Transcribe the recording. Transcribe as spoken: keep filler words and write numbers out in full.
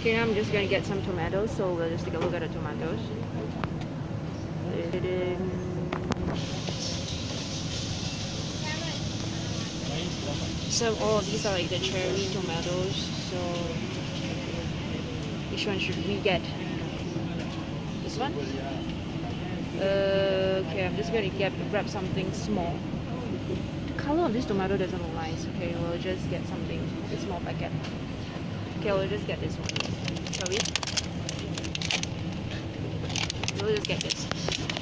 Okay, now I'm just gonna get some tomatoes, so we'll just take a look at the tomatoes. So all of these are like the cherry tomatoes. So which one should we get? This one? Uh, okay, I'm just gonna get grab something small. The color of this tomato doesn't look nice. Okay, we'll just get something, a small packet. Okay, we'll just get this one. Shall we? We'll just get this.